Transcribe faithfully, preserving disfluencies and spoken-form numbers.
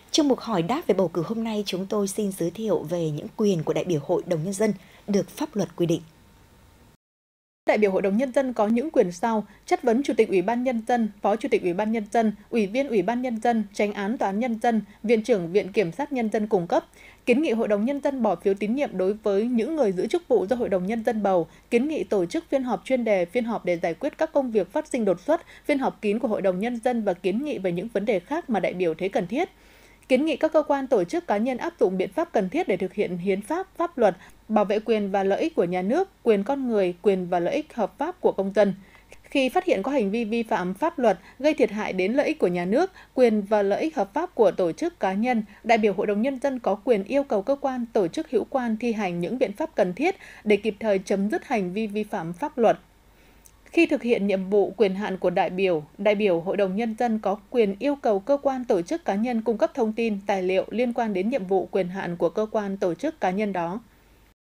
Trong mục hỏi đáp về bầu cử hôm nay, chúng tôi xin giới thiệu về những quyền của đại biểu Hội đồng Nhân dân được pháp luật quy định. Đại biểu Hội đồng Nhân dân có những quyền sau: chất vấn Chủ tịch Ủy ban Nhân dân, Phó Chủ tịch Ủy ban Nhân dân, Ủy viên Ủy ban Nhân dân, Chánh án Tòa án Nhân dân, Viện trưởng Viện Kiểm sát Nhân dân cung cấp, kiến nghị Hội đồng Nhân dân bỏ phiếu tín nhiệm đối với những người giữ chức vụ do Hội đồng Nhân dân bầu, kiến nghị tổ chức phiên họp chuyên đề, phiên họp để giải quyết các công việc phát sinh đột xuất, phiên họp kín của Hội đồng Nhân dân và kiến nghị về những vấn đề khác mà đại biểu thấy cần thiết. Kiến nghị các cơ quan tổ chức cá nhân áp dụng biện pháp cần thiết để thực hiện hiến pháp, pháp luật, bảo vệ quyền và lợi ích của nhà nước, quyền con người, quyền và lợi ích hợp pháp của công dân. Khi phát hiện có hành vi vi phạm pháp luật gây thiệt hại đến lợi ích của nhà nước, quyền và lợi ích hợp pháp của tổ chức cá nhân, đại biểu Hội đồng Nhân dân có quyền yêu cầu cơ quan tổ chức hữu quan thi hành những biện pháp cần thiết để kịp thời chấm dứt hành vi vi phạm pháp luật. Khi thực hiện nhiệm vụ quyền hạn của đại biểu, đại biểu Hội đồng Nhân dân có quyền yêu cầu cơ quan tổ chức cá nhân cung cấp thông tin, tài liệu liên quan đến nhiệm vụ quyền hạn của cơ quan tổ chức cá nhân đó.